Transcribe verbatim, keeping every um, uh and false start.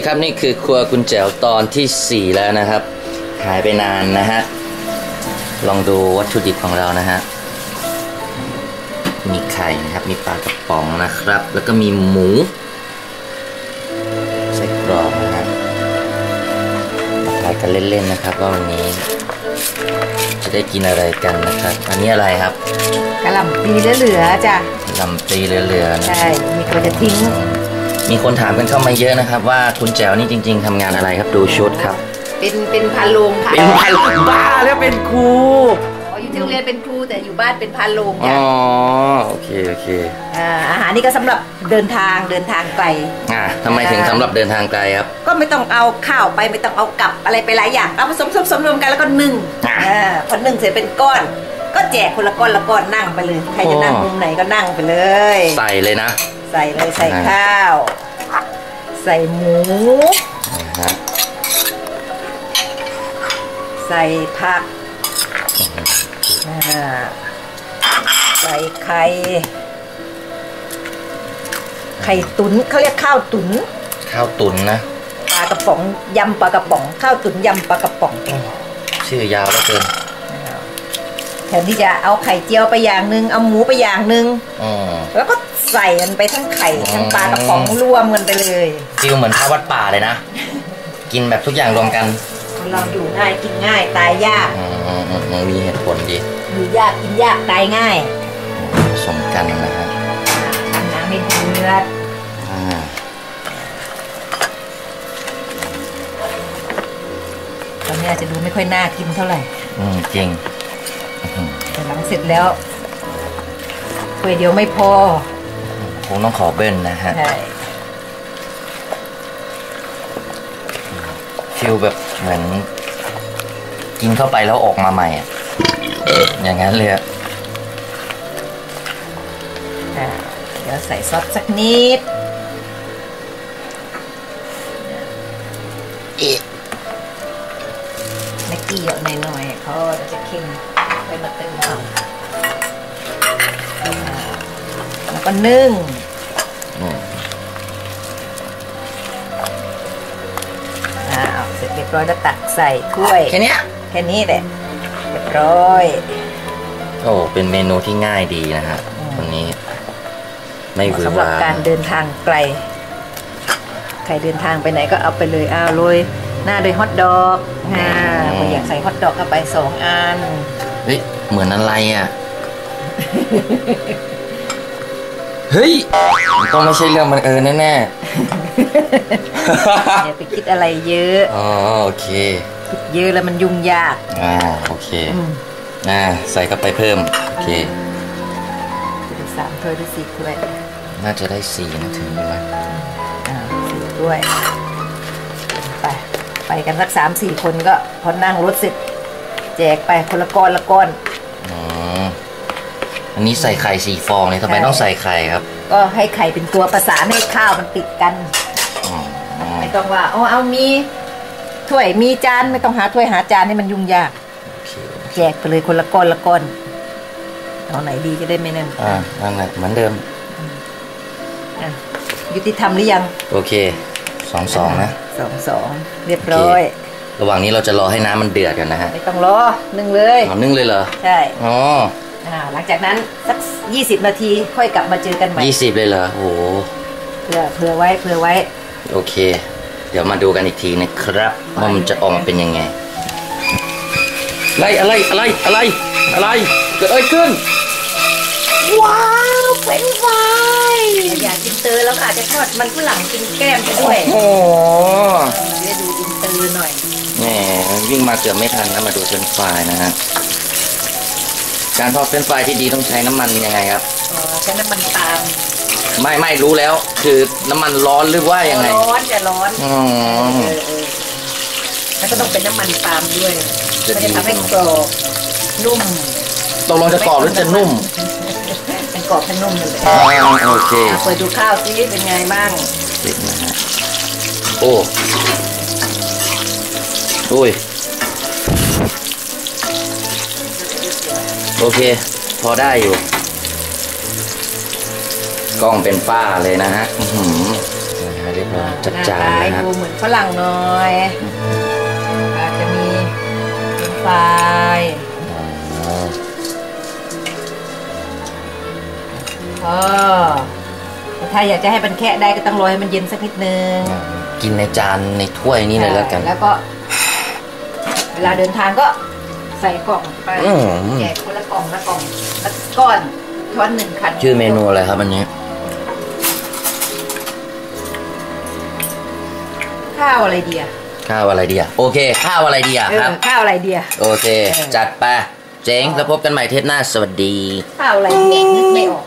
ครับนี่คือครัวคุณแจ๋วตอนที่สี่แล้วนะครับหายไปนานนะฮะลองดูวัตถุดิบของเรานะฮะมีไข่นะครับมีปลากระป๋องนะครับแล้วก็มีหมูใส่กรอบนะฮะมาทายกันเล่นๆนะครับว่าวันนี้จะได้กินอะไรกันนะครับอันนี้อะไรครับกะหล่ำปีเหลือๆจ้ะกะหล่ำปีเหลือๆนะใช่มีคนจะทิ้งมีคนถามกันเข้ามาเยอะนะครับว่าคุณแจ๋วนี่จริงๆทำงานอะไรครับดูชุดครับเป็นเป็นพานโรงค่ะเป็นพานโรงบ้าแล้วเป็นครูอ๋ออยู่ที่โรงเรียนเป็นครูแต่อยู่บ้านเป็นพานโรงจ้ะอ๋อโอเคโอเคอ่าอาหารนี่ก็สำหรับเดินทางเดินทางไกลอ่าทำไมถึงสำหรับเดินทางไกลครับก็ไม่ต้องเอาข้าวไปไม่ต้องเอากลับอะไรไปหลายอย่างเอาผสมผสมรวมกันแล้วก็นึ่งอ่าพอนึ่งเสร็จเป็นก้อนก็แจกคนละก้อนละก้อนนั่งไปเลยใครจะนั่งมุมไหนก็นั่งไปเลยใส่เลยนะใส่เลยใส่ข้าวใส่หมูใส่ผักใส่ไข่ไข่ตุ๋นเขาเรียกข้าวตุ๋นข้าวตุ๋นนะปลากระป๋องยำปลากระป๋องข้าวตุ๋นยำปลากระป๋องชื่อยาวเหลือเกินแทนที่จะเอาไข่เจียวไปอย่างนึงเอาหมูไปอย่างนึงแล้วก็ใส่มันไปทั้งไข่ทั้งปลากระป๋องรวมกันไปเลยฟิลเหมือนพระวัดป่าเลยนะกินแบบทุกอย่างรวมกันเราอยู่ง่ายกินง่ายตายยากมีเหตุผลดีอยู่ยากกินยากตายง่ายสมกันนะฮะน้ำไม่เดือดตอนนี้อาจจะดูไม่ค่อยน่ากินเท่าไหร่อืมจริงแต่หลังเสร็จแล้วถ้วยเดียวไม่พอคงต้องขอเบิ้ลนะฮะใช่ฟิลแบบเหมือนกินเข้าไปแล้วออกมาใหม่อ่ะอย่างนั้นเลยอ่ะเดี๋ยวใส่ซอสสักนิดเมื่อกี้เยอะหน่อยๆเขาจะเค็มไปมาเติมเอาแล้วก็นึ่งเสร็จเรียบร้อยแล้วตักใส่ถ้วยแค่นี้แค่นี้แหละเรียบร้อยโอ้เป็นเมนูที่ง่ายดีนะฮะวันนี้ไม่หวือหวาสำหรับการเดินทางไกลใครเดินทางไปไหนก็เอาไปเลยอ้าวโรยหน้าโดยฮอทดอกอ่าอยากใส่ฮอทดอกเข้าไปสองอันเฮ้ยเหมือนอะไรอ่ะเฮ้ยต้องไม่ใช่เรื่องบังเอิญแน่ๆอย่าไปคิดอะไรเยอะอ๋อโอเคคิดเยอะแล้วมันยุ่งยากอ่าโอเคอ่าใส่เข้าไปเพิ่มโอเคสามถ้วยหรือสี่ถ้วยน่าจะได้สี่นะถึงไหมอ่าสี่ถ้วยไปไปกันสักสามสี่คนก็พอนั่งรถเสร็จแจกไปคนละก้อนละก้อนอ๋ออันนี้ใส่ไข่สี่ฟองเลยทำไมต้องใส่ไข่ครับก็ให้ไข่เป็นตัวประสานให้ข้าวมันติดกันไม่ต้องว่าอ๋อเอามีถ้วยมีจานไม่ต้องหาถ้วยหาจานให้มันยุ่งยากแจกไปเลยคนละก้อนละก้อนเอาไหนดีจะได้ไม่นั่นอ่านั่นแหละเหมือนเดิมยุติธรรมหรือยังโอเคสองสองนะสองสองเรียบร้อยระหว่างนี้เราจะรอให้น้ำมันเดือดกันนะฮะไม่ต้องรอนึ่งเลยอ๋อนึ่งเลยเหรอใช่อ๋อหลังจากนั้นสักยี่สิบนาทีค่อยกลับมาเจอกันใหม่ยี่สิบเลยเหรอโอ้เผื่อเผื่อไว้เผื่อไว้โอเคเดี๋ยวมาดูกันอีกทีนะครับว่ามันจะออกมาเป็นยังไงอะไรอะไรอะไรอะไรอะไรเกิดอะไรขึ้นว้าวเป็นไฟอยากกินเตอร์แล้วค่ะจะทอดมันฝรั่งกินแก้มไปด้วยโอ้เดี๋ยวดูอินเตอร์หน่อยแหมวิ่งมาเกือบไม่ทันนะมาดูเฟรนช์ฟรายนะฮะการทอดเฟรนช์ฟรายที่ดีต้องใช้น้ำมันยังไงครับอ๋อใช้น้ำมันปาล์มไม่ไม่รู้แล้วคือน้ำมันร้อนหรือว่ายังไงร้อนจะร้อนอ๋อแล้วก็ต้องเป็นน้ำมันปาล์มด้วยจะทำให้กรอบนุ่มตกลงจะกรอบหรือจะนุ่มเป็นกรอบทั้งนุ่มเลยอ๋อโอเคเปิดดูข้าวซิเป็นไงบ้างติดนะฮะโอ้อุ้ยโอเคพอได้อยู่กล้องเป็นฝ้าเลยนะฮะเเรียบร้อยจัดจานหนะฮะดูเหมือนฝรั่งหน่อยอาจจะมีเป็นไฟอ๋อถ้าอยากจะให้มันแคะได้ก็ต้องรอให้มันเย็นสักนิดนึงกินในจานในถ้วยนี้เลยแล้วกันแล้วก็ เวลาเดินทางก็ใส่กล่องไปอืมแจกคนละกล่องละกล่องละก้อนช้อนหนึ่งคันชื่อเมนูอะไรครับอันนี้ข้าวอะไรเดียข้าวอะไรดีอะโอเค ข้าวอะไรดีอะเอครัอบ ข้าวอะไรเดียโอเค จัดไปเจ๋งแล้วพบกันใหม่เทปหน้าสวัสดีข้าวอะไรเดียนึกไม่ออก